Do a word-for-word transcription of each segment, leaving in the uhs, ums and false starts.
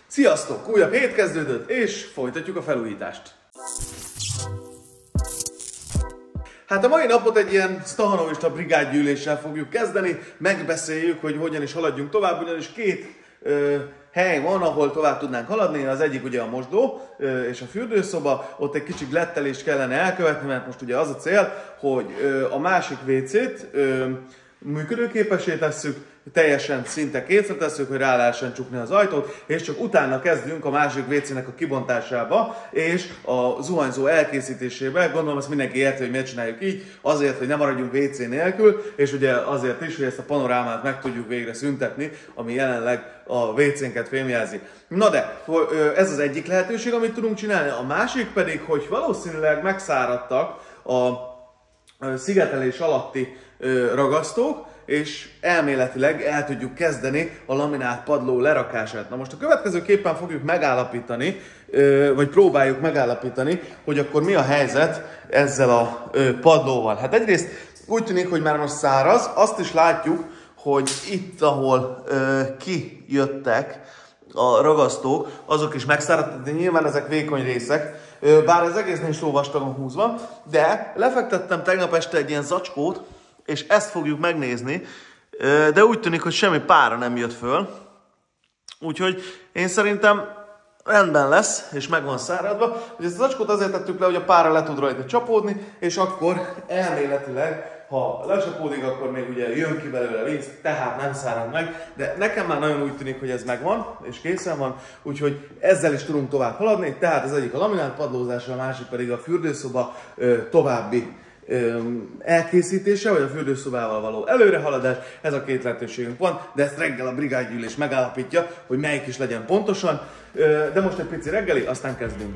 Sziasztok! Újabb hét kezdődött, és folytatjuk a felújítást. Hát a mai napot egy ilyen stahanovista brigádgyűléssel fogjuk kezdeni, megbeszéljük, hogy hogyan is haladjunk tovább, ugyanis két ö, hely van, ahol tovább tudnánk haladni, az egyik ugye a mosdó ö, és a fürdőszoba, ott egy kicsi glettelést kellene elkövetni, mert most ugye az a cél, hogy ö, a másik vécét ö, működőképessé tesszük, teljesen szinte készre tesszük, hogy rá lehessen csukni az ajtót, és csak utána kezdünk a másik vécének a kibontásába, és a zuhanyzó elkészítésébe. Gondolom azt mindenki érti, hogy miért csináljuk így, azért, hogy ne maradjunk vécé nélkül, és ugye azért is, hogy ezt a panorámát meg tudjuk végre szüntetni, ami jelenleg a vécénket fémjelzi. Na de, ez az egyik lehetőség, amit tudunk csinálni, a másik pedig, hogy valószínűleg megszáradtak a szigetelés alatti ragasztók, és elméletileg el tudjuk kezdeni a laminált padló lerakását. Na most a következőképpen fogjuk megállapítani, vagy próbáljuk megállapítani, hogy akkor mi a helyzet ezzel a padlóval. Hát egyrészt úgy tűnik, hogy már most száraz, azt is látjuk, hogy itt, ahol kijöttek a ragasztók, azok is megszáradtak, de nyilván ezek vékony részek, bár ez egész nincs ló vastagon húzva, de lefektettem tegnap este egy ilyen zacskót, és ezt fogjuk megnézni, de úgy tűnik, hogy semmi pára nem jött föl. Úgyhogy én szerintem rendben lesz, és meg van száradva. Ezt az acskót azért tettük le, hogy a pára le tud rajta csapódni, és akkor elméletileg, ha lecsapódik, akkor még ugye jön ki belőle víz, tehát nem szárad meg. De nekem már nagyon úgy tűnik, hogy ez megvan, és készen van, úgyhogy ezzel is tudunk tovább haladni. Tehát az egyik a laminált padlózása, a másik pedig a fürdőszoba további elkészítése, vagy a fürdőszobával való előrehaladás, ez a két lehetőségünk van, de ezt reggel a brigádgyűlés megállapítja, hogy melyik is legyen pontosan, de most egy pici reggeli, aztán kezdünk.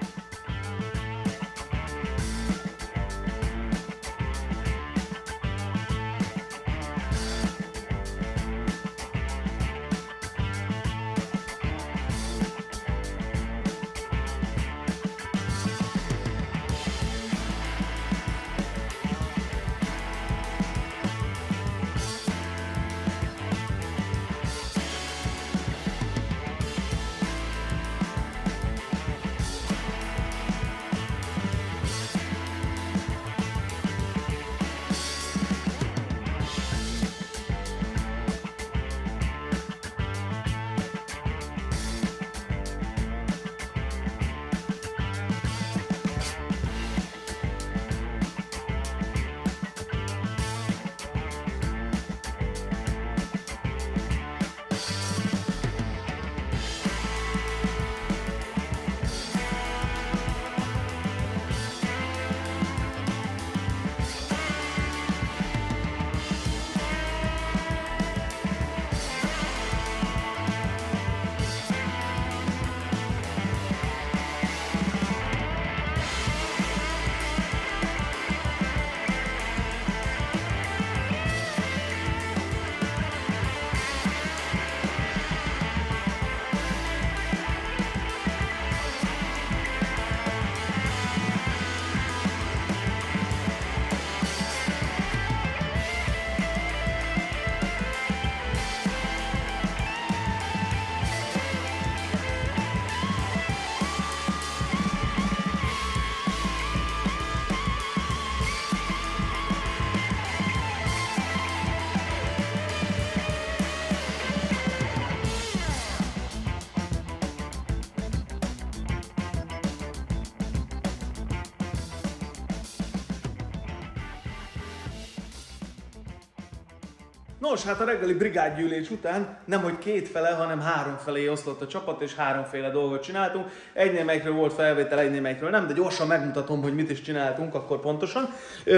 Nos, hát a reggeli brigádgyűlés után nemhogy kétfele, hanem háromfelé oszlott a csapat, és háromféle dolgot csináltunk. Egynél melyikről volt felvétel, egynél melyikről nem, de gyorsan megmutatom, hogy mit is csináltunk akkor pontosan.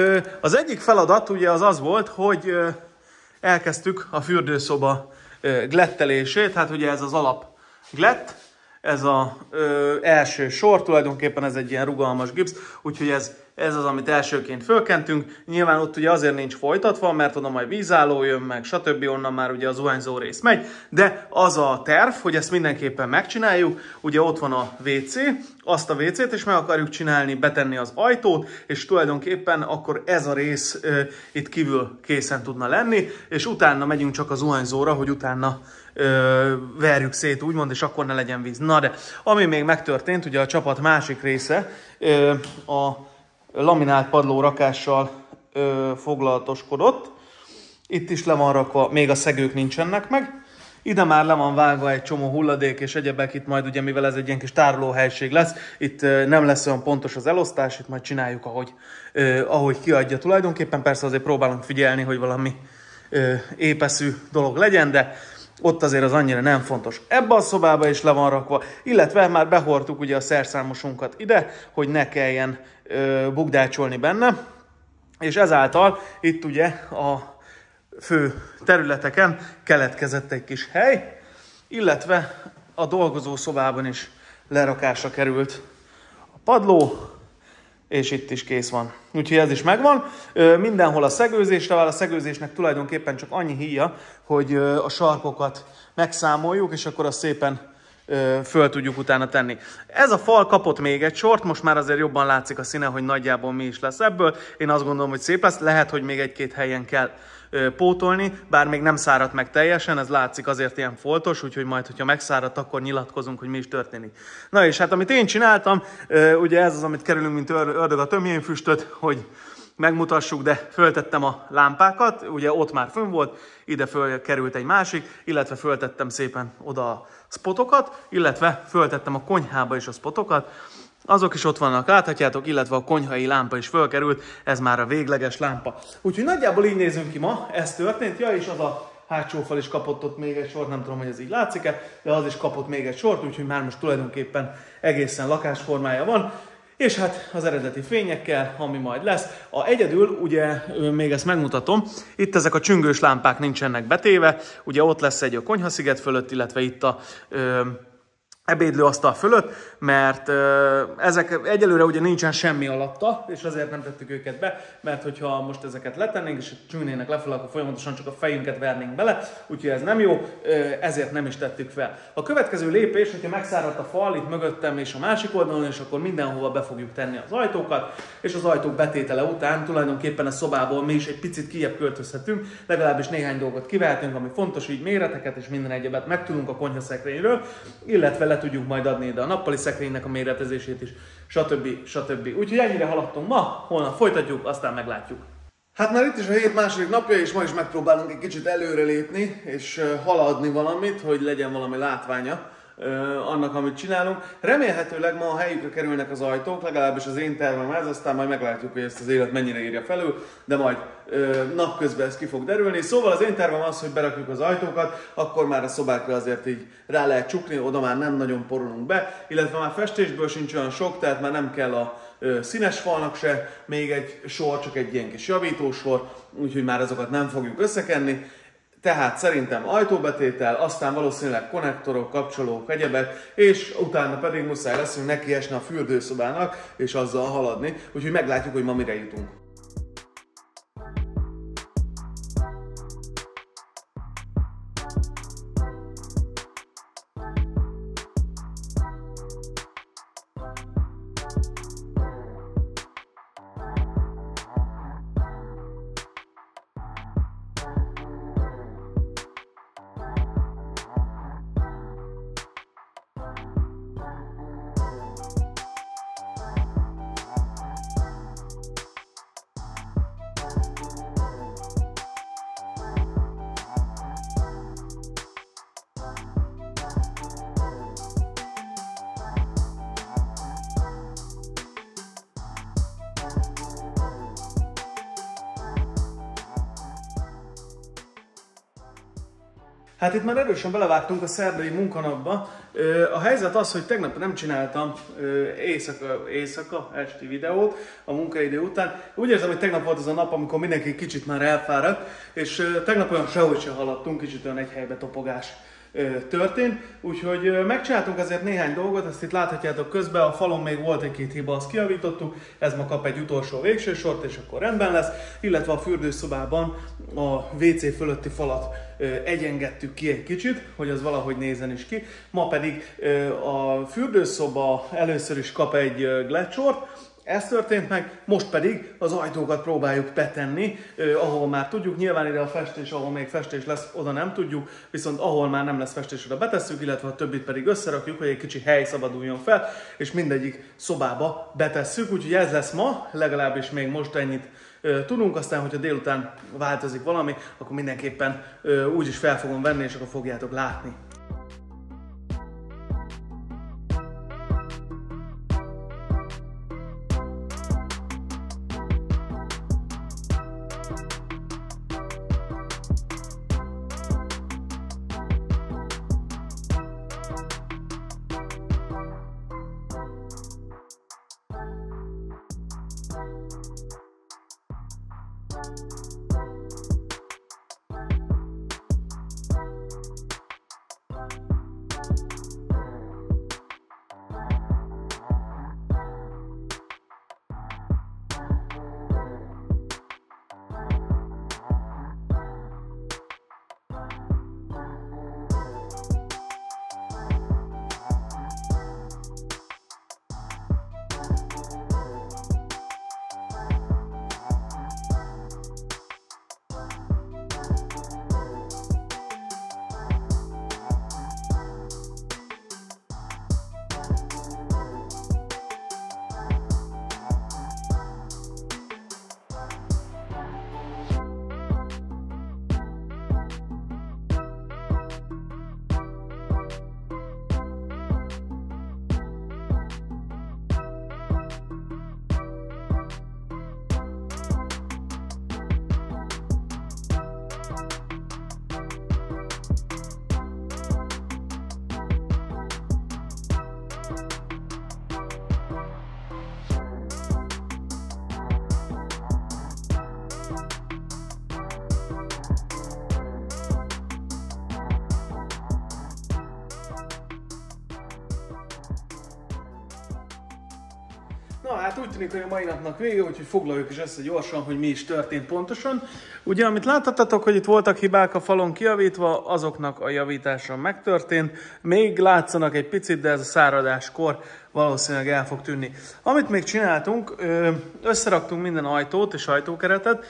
Az egyik feladat ugye az az volt, hogy elkezdtük a fürdőszoba glettelését, hát ugye ez az alap glett, ez az első sor, tulajdonképpen ez egy ilyen rugalmas gipsz, úgyhogy ez Ez az, amit elsőként fölkentünk. Nyilván ott ugye azért nincs folytatva, mert oda majd vízálló jön, meg stb. Onnan már ugye a zuhanyzó rész megy. De az a terv, hogy ezt mindenképpen megcsináljuk. Ugye ott van a vé cé, azt a vé cét is meg akarjuk csinálni, betenni az ajtót, és tulajdonképpen akkor ez a rész e, itt kívül készen tudna lenni, és utána megyünk csak a zuhanyzóra, hogy utána Ö, verjük szét, úgymond, és akkor ne legyen víz. Na de, ami még megtörtént, ugye a csapat másik része ö, a laminált padló rakással ö, foglalatoskodott. Itt is le van rakva, még a szegők nincsenek meg. Ide már le van vágva egy csomó hulladék és egyebek, itt majd ugye, mivel ez egy ilyen kis tárolóhelység lesz, itt ö, nem lesz olyan pontos az elosztás, itt majd csináljuk, ahogy, ö, ahogy kiadja tulajdonképpen. Persze azért próbálunk figyelni, hogy valami ö, épeszű dolog legyen, de ott azért az annyira nem fontos. Ebbe a szobába is le van rakva, illetve már behordtuk ugye a szerszámosunkat ide, hogy ne kelljen ö, bukdácsolni benne, és ezáltal itt ugye a fő területeken keletkezett egy kis hely, illetve a dolgozó szobában is lerakásra került a padló, és itt is kész van. Úgyhogy ez is megvan. Mindenhol a szegőzésre vár, a szegőzésnek tulajdonképpen csak annyi híja, hogy a sarkokat megszámoljuk, és akkor azt szépen föl tudjuk utána tenni. Ez a fal kapott még egy sort, most már azért jobban látszik a színe, hogy nagyjából mi is lesz ebből. Én azt gondolom, hogy szép lesz, lehet, hogy még egy-két helyen kell pótolni, bár még nem száradt meg teljesen, ez látszik azért ilyen foltos, úgyhogy majd, hogyha megszáradt, akkor nyilatkozunk, hogy mi is történik. Na és hát amit én csináltam, ugye ez az, amit kerülünk, mint ördög a tömjénfüstöt, hogy megmutassuk, de föltettem a lámpákat, ugye ott már fönn volt, ide fölkerült egy másik, illetve föltettem szépen oda a spotokat, illetve föltettem a konyhába is a spotokat, azok is ott vannak, láthatjátok, illetve a konyhai lámpa is fölkerült, ez már a végleges lámpa. Úgyhogy nagyjából így nézünk ki ma, ez történt, ja, és az a hátsó fal is kapott ott még egy sort, nem tudom, hogy ez így látszik-e, de az is kapott még egy sort, úgyhogy már most tulajdonképpen egészen lakásformája van. És hát az eredeti fényekkel, ami majd lesz. A egyedül, ugye még ezt megmutatom, itt ezek a csüngős lámpák nincsenek betéve, ugye ott lesz egy a konyhasziget fölött, illetve itt a ö, ebédlőasztal fölött, mert ö, ezek egyelőre ugye nincsen semmi alatta, és azért nem tettük őket be, mert hogyha most ezeket letennénk, és csüngnének lefelé, akkor folyamatosan csak a fejünket vernénk bele, úgyhogy ez nem jó, ezért nem is tettük fel. A következő lépés, hogyha megszáradt a fal itt mögöttem és a másik oldalon, és akkor mindenhova be fogjuk tenni az ajtókat, és az ajtók betétele után tulajdonképpen a szobából mi is egy picit kijebb költözhetünk, legalábbis néhány dolgot kivehetünk, ami fontos, így méreteket és minden egyebet megtudunk a konyhaszekrényről, illetve le tudjuk majd adni ide a nappali szekrénynek a méretezését is, stb. stb. Úgyhogy ennyire haladtunk ma, holnap folytatjuk, aztán meglátjuk. Hát már itt is a hét második napja, és ma is megpróbálunk egy kicsit előrelépni, és haladni valamit, hogy legyen valami látványa annak, amit csinálunk. Remélhetőleg ma a helyükre kerülnek az ajtók, legalábbis az én tervem ez, aztán majd meglátjuk, hogy ezt az élet mennyire írja felül, de majd ö, napközben ez ki fog derülni. Szóval az én tervem az, hogy berakjuk az ajtókat, akkor már a szobákra azért így rá lehet csukni, oda már nem nagyon porolunk be, illetve már festésből sincs olyan sok, tehát már nem kell a ö, színes falnak se még egy sor, csak egy ilyen kis javítósor, úgyhogy már azokat nem fogjuk összekenni. Tehát szerintem ajtóbetétel, aztán valószínűleg konnektorok, kapcsolók, egyebek, és utána pedig muszáj leszünk neki esni a fürdőszobának, és azzal haladni. Úgyhogy meglátjuk, hogy ma mire jutunk. Hát itt már erősen belevágtunk a szerdai munkanapba. A helyzet az, hogy tegnap nem csináltam éjszaka, éjszaka, esti videót a munkaidő után. Úgy érzem, hogy tegnap volt az a nap, amikor mindenki kicsit már elfáradt, és tegnap olyan sehogy se haladtunk, kicsit olyan egy helybe topogás történt, úgyhogy megcsináltunk azért néhány dolgot, ezt itt láthatjátok közben, a falon még volt egy-két hiba, azt kijavítottuk, ez ma kap egy utolsó végső sort, és akkor rendben lesz, illetve a fürdőszobában a vé cé fölötti falat egyengettük ki egy kicsit, hogy az valahogy nézzen is ki, ma pedig a fürdőszoba először is kap egy glettsort. Ez történt meg, most pedig az ajtókat próbáljuk betenni, eh, ahol már tudjuk, nyilván ide a festés, ahol még festés lesz, oda nem tudjuk, viszont ahol már nem lesz festés, oda betesszük, illetve a többit pedig összerakjuk, hogy egy kicsi hely szabaduljon fel, és mindegyik szobába betesszük, úgyhogy ez lesz ma, legalábbis még most ennyit eh, tudunk, aztán, hogyha délután változik valami, akkor mindenképpen eh, úgyis fel fogom venni, és akkor fogjátok látni. Na hát úgy tűnik, hogy a mai napnak vége, úgyhogy foglaljuk is össze gyorsan, hogy mi is történt pontosan. Ugye, amit láthattatok, hogy itt voltak hibák a falon kijavítva, azoknak a javítása megtörtént. Még látszanak egy picit, de ez a száradáskor valószínűleg el fog tűnni. Amit még csináltunk, összeraktunk minden ajtót és ajtókeretet,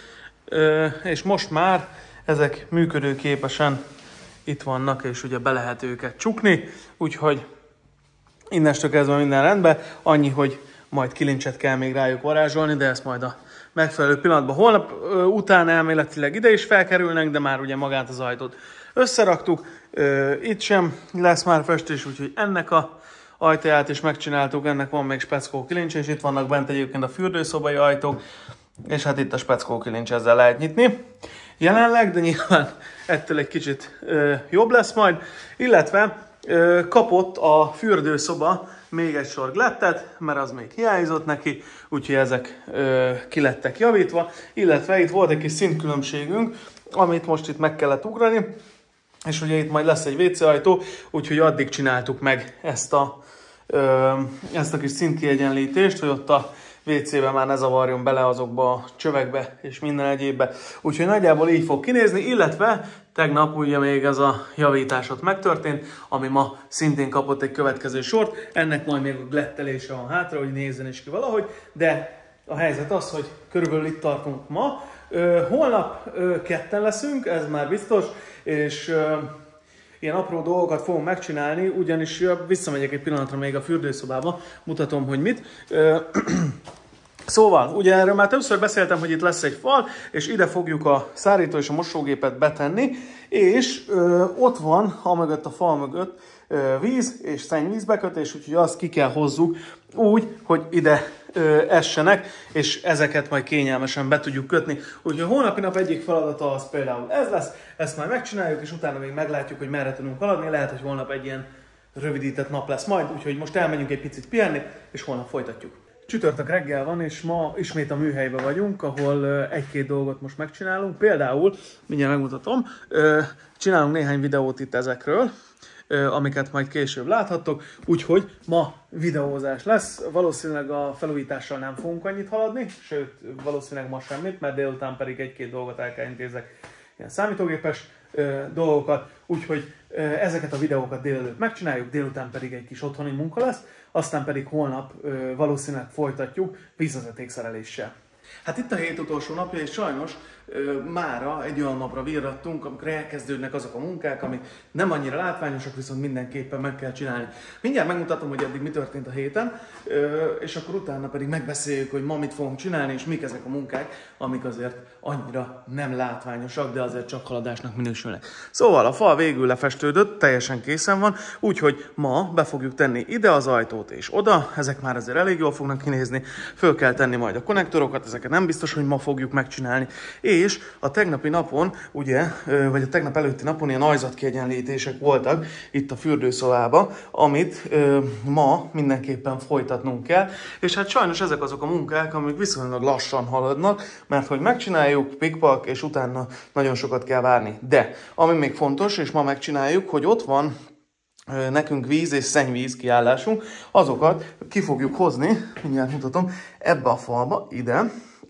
és most már ezek működőképesen itt vannak, és ugye be lehet őket csukni, úgyhogy innestől kezdve minden rendben, annyi, hogy majd kilincset kell még rájuk varázsolni, de ezt majd a megfelelő pillanatban. Holnap ö, után elméletileg ide is felkerülnek, de már ugye magát az ajtót összeraktuk. Ö, itt sem lesz már festés, úgyhogy ennek a ajtaját is megcsináltuk, ennek van még speckó kilincs, és itt vannak bent egyébként a fürdőszobai ajtók, és hát itt a speckó kilincs, ezzel lehet nyitni jelenleg, de nyilván ettől egy kicsit ö, jobb lesz majd, illetve ö, kapott a fürdőszoba még egy sor glettet, mert az még hiányzott neki, úgyhogy ezek ö, ki lettek javítva, illetve itt volt egy kis szintkülönbségünk, amit most itt meg kellett ugrani, és ugye itt majd lesz egy vé cé ajtó, úgyhogy addig csináltuk meg ezt a, ö, ezt a kis szintkiegyenlítést, hogy ott a vé cébe már ne zavarjon bele azokba a csövekbe és minden egyébbe. Úgyhogy nagyjából így fog kinézni, illetve tegnap ugye még ez a javítás ott megtörtént, ami ma szintén kapott egy következő sort. Ennek majd még a glettelése van hátra, hogy nézzen is ki valahogy, de a helyzet az, hogy körülbelül itt tartunk ma. Holnap ketten leszünk, ez már biztos, és ilyen apró dolgokat fogom megcsinálni, ugyanis visszamegyek egy pillanatra még a fürdőszobába, mutatom, hogy mit. Szóval, ugye erről már többször beszéltem, hogy itt lesz egy fal, és ide fogjuk a szárító és a mosógépet betenni, és ö, ott van, amögött a fal mögött ö, víz és szennyvízbekötés, úgyhogy azt ki kell hozzuk úgy, hogy ide ö, essenek, és ezeket majd kényelmesen be tudjuk kötni. Úgyhogy a holnapi nap egyik feladata az például ez lesz, ezt majd megcsináljuk, és utána még meglátjuk, hogy merre tudunk haladni, lehet, hogy holnap egy ilyen rövidített nap lesz majd, úgyhogy most elmegyünk egy picit pihenni, és holnap folytatjuk. Csütörtök reggel van, és ma ismét a műhelyben vagyunk, ahol egy-két dolgot most megcsinálunk. Például, mindjárt megmutatom, csinálunk néhány videót itt ezekről. amiket majd később láthattok. Úgyhogy ma videózás lesz. Valószínűleg a felújítással nem fogunk annyit haladni, sőt, valószínűleg ma semmit, mert délután pedig egy-két dolgot el kell intézek, ilyen számítógépes dolgokat. Úgyhogy ezeket a videókat délelőtt megcsináljuk, délután pedig egy kis otthoni munka lesz, aztán pedig holnap valószínűleg folytatjuk vízvezetékszereléssel. Hát itt a hét utolsó napja, és sajnos ö, mára egy olyan napra virrattunk, amikor elkezdődnek azok a munkák, amik nem annyira látványosak, viszont mindenképpen meg kell csinálni. Mindjárt megmutatom, hogy eddig mi történt a héten, ö, és akkor utána pedig megbeszéljük, hogy ma mit fogunk csinálni, és mik ezek a munkák, amik azért annyira nem látványosak, de azért csak haladásnak minősülnek. Szóval a fal végül lefestődött, teljesen készen van, úgyhogy ma be fogjuk tenni ide az ajtót és oda, ezek már azért elég jól fognak kinézni, föl kell tenni majd a konnektorokat, ezeket nem biztos, hogy ma fogjuk megcsinálni. És a tegnapi napon, ugye, vagy a tegnap előtti napon ilyen ajzatkiegyenlítések voltak itt a fürdőszobában, amit ö, ma mindenképpen folytatnunk kell. És hát sajnos ezek azok a munkák, amik viszonylag lassan haladnak, mert hogy megcsináljuk, pikpak, és utána nagyon sokat kell várni. De, ami még fontos, és ma megcsináljuk, hogy ott van nekünk víz és szennyvíz kiállásunk, azokat ki fogjuk hozni, mindjárt mutatom, ebbe a falba, ide,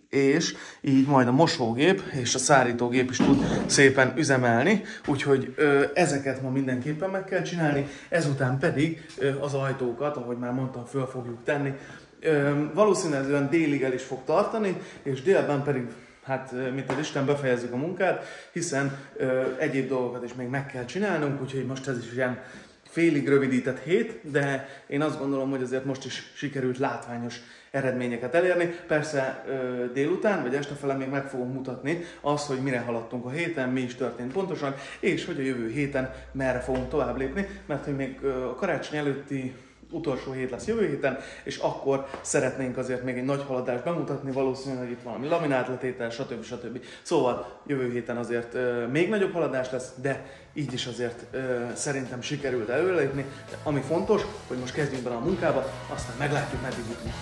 és így majd a mosógép és a szárítógép is tud szépen üzemelni, úgyhogy ö, ezeket ma mindenképpen meg kell csinálni, ezután pedig ö, az ajtókat, ahogy már mondtam, föl fogjuk tenni. Ö, valószínűleg olyan délig el is fog tartani, és délben pedig, hát mint az Isten, befejezzük a munkát, hiszen ö, egyéb dolgokat is még meg kell csinálnunk, úgyhogy most ez is ilyen félig rövidített hét, de én azt gondolom, hogy azért most is sikerült látványos eredményeket elérni. Persze délután, vagy estefele még meg fogom mutatni azt, hogy mire haladtunk a héten, mi is történt pontosan, és hogy a jövő héten merre fogunk tovább lépni, mert hogy még a karácsony előtti utolsó hét lesz jövő héten, és akkor szeretnénk azért még egy nagy haladást bemutatni, valószínűleg itt valami laminátletétel, stb. stb. Szóval jövő héten azért euh, még nagyobb haladás lesz, de így is azért euh, szerintem sikerült előlépni. Ami fontos, hogy most kezdjünk bele a munkába, aztán meglátjuk, meddig jutunk.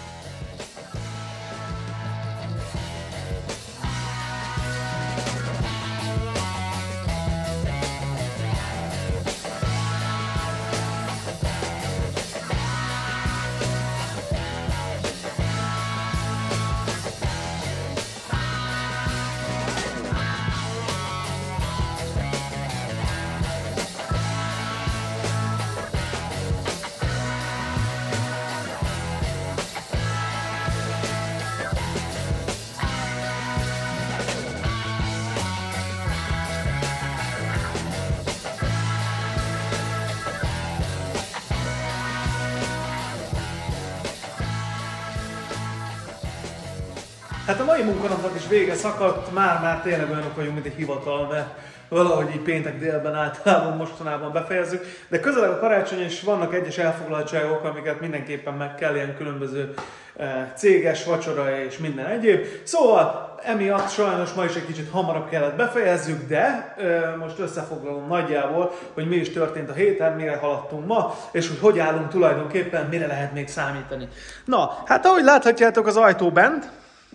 Hát a mai munkanapnak is vége szakadt, már-már tényleg olyanok vagyunk, mint egy hivatal, mert valahogy így péntek délben általában mostanában befejezzük, de közeleg a karácsony, és vannak egyes elfoglaltságok, amiket mindenképpen meg kell, ilyen különböző e, céges vacsora és minden egyéb. Szóval emiatt sajnos ma is egy kicsit hamarabb kellett befejezzük, de e, most összefoglalom nagyjából, hogy mi is történt a héten, mire haladtunk ma, és hogy hogy állunk tulajdonképpen, mire lehet még számítani. Na, hát ahogy láthatjátok, az ajtó bent,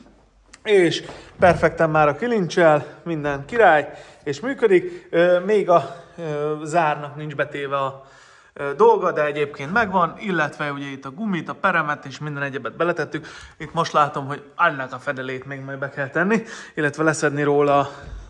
és perfekten már a kilincsel, minden király, és működik. Még a zárnak nincs betéve a dolga, de egyébként megvan, illetve ugye itt a gumit, a peremet és minden egyebet beletettük. Itt most látom, hogy annak a fedelét még majd be kell tenni, illetve leszedni róla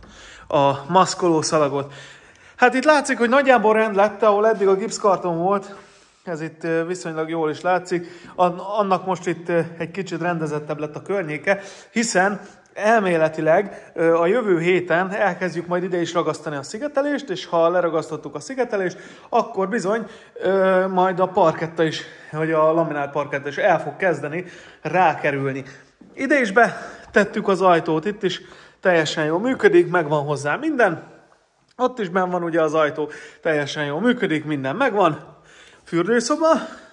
a maszkoló szalagot. Hát itt látszik, hogy nagyjából rend lett, ahol eddig a gipszkarton volt. Ez itt viszonylag jól is látszik. Annak most itt egy kicsit rendezettebb lett a környéke, hiszen elméletileg a jövő héten elkezdjük majd ide is ragasztani a szigetelést, és ha leragasztottuk a szigetelést, akkor bizony majd a parketta is, vagy a laminált parketta is el fog kezdeni rákerülni. Ide is betettük az ajtót, itt is teljesen jól működik, megvan hozzá minden. Ott is benn van ugye az ajtó, teljesen jól működik, minden megvan. Fürdőszoba.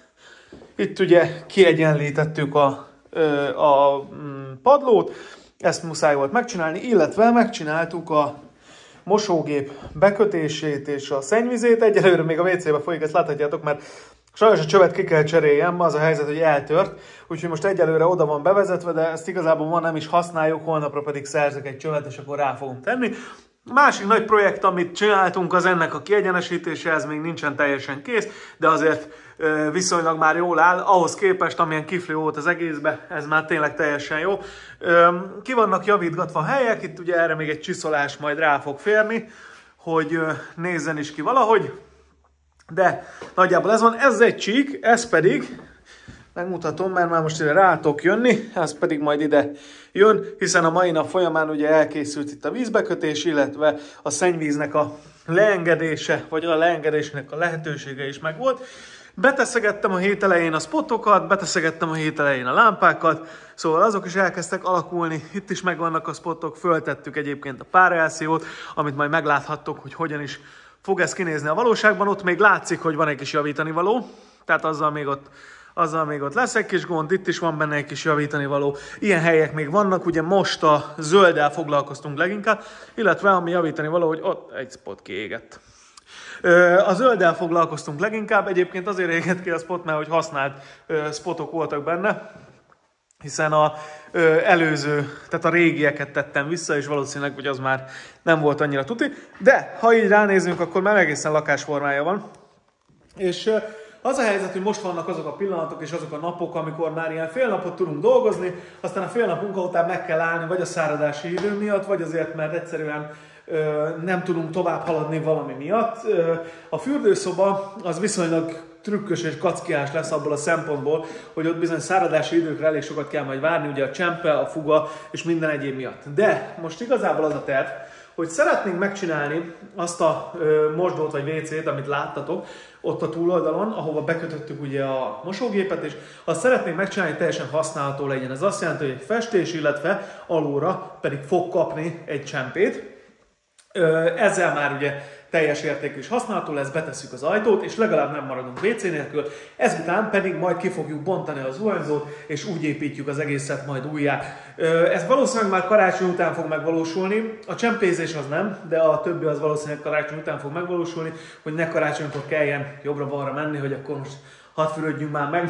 Itt ugye kiegyenlítettük a, a, a padlót, ezt muszáj volt megcsinálni, illetve megcsináltuk a mosógép bekötését és a szennyvizét. Egyelőre még a vé cébe folyik, ezt láthatjátok, mert sajnos a csövet ki kell cseréljem, az a helyzet, hogy eltört, úgyhogy most egyelőre oda van bevezetve, de ezt igazából ma nem is használjuk, holnapra pedig szerzek egy csövet, és akkor rá fogom tenni. Másik nagy projekt, amit csináltunk, az ennek a kiegyenesítése, ez még nincsen teljesen kész, de azért viszonylag már jól áll, ahhoz képest, amilyen kifli volt az egészbe, ez már tényleg teljesen jó. Ki vannak javítgatva a helyek, itt ugye erre még egy csiszolás majd rá fog férni, hogy nézzen is ki valahogy, de nagyjából ez van, ez egy csík, ez pedig, megmutatom, mert már most ide rá tudok jönni, ez pedig majd ide jön, hiszen a mai nap folyamán ugye elkészült itt a vízbekötés, illetve a szennyvíznek a leengedése, vagy a leengedésnek a lehetősége is megvolt. Beteszegettem a hét elején a spotokat, beteszegettem a hét elején a lámpákat, szóval azok is elkezdtek alakulni, itt is megvannak a spotok, föltettük egyébként a párreációt, amit majd megláthattok, hogy hogyan is fog ez kinézni a valóságban. Ott még látszik, hogy van egy kis javítani való, tehát azzal még ott Azzal még ott lesz egy kis gond, itt is van benne egy kis javítani való. Ilyen helyek még vannak, ugye most a zölddel foglalkoztunk leginkább, illetve ami javítani való, hogy ott egy spot kiégett. A zölddel foglalkoztunk leginkább, egyébként azért égett ki a spot, mert hogy használt spotok voltak benne, hiszen a előző, tehát a régieket tettem vissza, és valószínűleg, hogy az már nem volt annyira tuti. De ha így ránézünk, akkor már egészen lakásformája van. És az a helyzet, hogy most vannak azok a pillanatok és azok a napok, amikor már ilyen fél napot tudunk dolgozni, aztán a fél nap munka után meg kell állni, vagy a száradási idő miatt, vagy azért, mert egyszerűen ö, nem tudunk tovább haladni valami miatt. Ö, a fürdőszoba az viszonylag trükkös és kackiás lesz abból a szempontból, hogy ott bizony száradási időkre elég sokat kell majd várni, ugye a csempe, a fuga és minden egyéb miatt. De most igazából az a terv, hogy szeretnénk megcsinálni azt a ö, mosdót vagy vécét, amit láttatok, ott a túloldalon, ahova bekötöttük ugye a mosógépet, és azt szeretnénk megcsinálni, hogy teljesen használható legyen. Ez azt jelenti, hogy egy festés, illetve alulra pedig fog kapni egy csempét. Ö, ezzel már ugye teljes értékű is használható lesz, betesszük az ajtót, és legalább nem maradunk vé cé nélkül. Ezután pedig majd ki fogjuk bontani az zuhanyzót, és úgy építjük az egészet majd újjá. Ez valószínűleg már karácsony után fog megvalósulni. A csempézés az nem, de a többi az valószínűleg karácsony után fog megvalósulni, hogy ne karácsonykor kelljen jobbra-balra menni, hogy akkor most hadd fürödjünk már meg.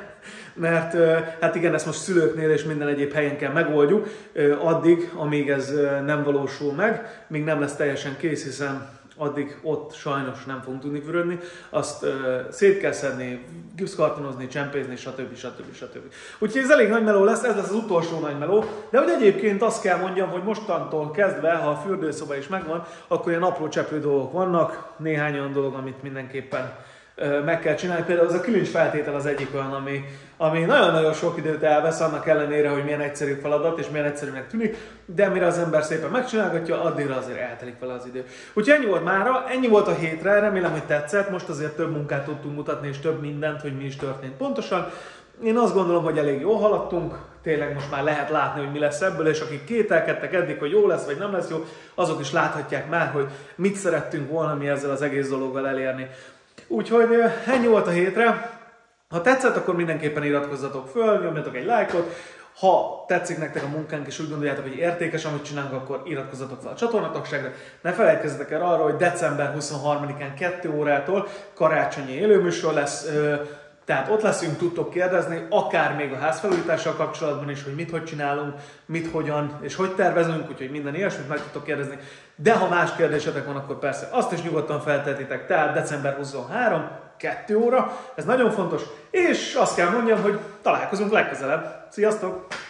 Mert hát igen, ezt most szülőknél és minden egyéb helyen kell megoldjuk, addig, amíg ez nem valósul meg, míg nem lesz teljesen kész, hiszen addig ott sajnos nem fogunk tudni fürödni, azt uh, szét kell szedni, gipszkartonozni, csempézni, stb. stb. stb. Úgyhogy ez elég nagy meló lesz, ez lesz az utolsó nagy meló, de hogy egyébként azt kell mondjam, hogy mostantól kezdve, ha a fürdőszoba is megvan, akkor ilyen apró cseprő dolgok vannak, néhány olyan dolog, amit mindenképpen uh, meg kell csinálni. Például az a kilincs feltétel az egyik olyan, ami, ami nagyon-nagyon sok időt elvesz, annak ellenére, hogy milyen egyszerű feladat és milyen egyszerűnek tűnik, de mire az ember szépen megcsinálgatja, addigra azért eltelik vele az idő. Úgyhogy ennyi volt mára, ennyi volt a hétre, remélem, hogy tetszett, most azért több munkát tudtunk mutatni és több mindent, hogy mi is történt pontosan. Én azt gondolom, hogy elég jól haladtunk, tényleg most már lehet látni, hogy mi lesz ebből, és akik kételkedtek eddig, hogy jó lesz vagy nem lesz jó, azok is láthatják már, hogy mit szerettünk volna mi ezzel az egész dologgal elérni. Úgyhogy ennyi volt a hétre. Ha tetszett, akkor mindenképpen iratkozzatok föl, nyomjatok egy lájkot. Ha tetszik nektek a munkánk és úgy gondoljátok, hogy értékes, amit csinálunk, akkor iratkozzatok fel a csatornatagságra. Ne felejtkezzetek el arra, hogy december huszonharmadikán kettő órától karácsonyi élőműsor lesz, tehát ott leszünk, tudtok kérdezni, akár még a házfelújítással kapcsolatban is, hogy mit, hogy csinálunk, mit, hogyan és hogy tervezünk, úgyhogy minden ilyesmit meg tudtok kérdezni. De ha más kérdésetek van, akkor persze azt is nyugodtan feltehetitek, tehát december huszonharmadika, kettő óra, ez nagyon fontos, és azt kell mondjam, hogy találkozunk legközelebb. Sziasztok!